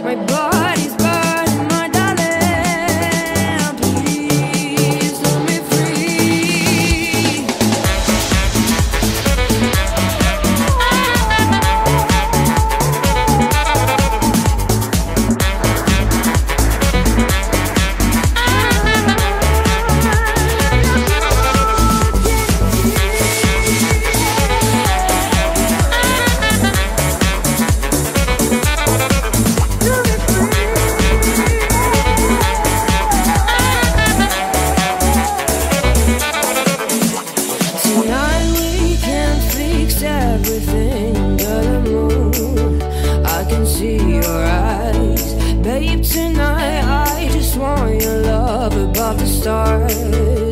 My body's burning, my darling. Please let me free. Tonight we can fix everything, girl, the moon. I can see your eyes, babe. Tonight I just want your love above the stars.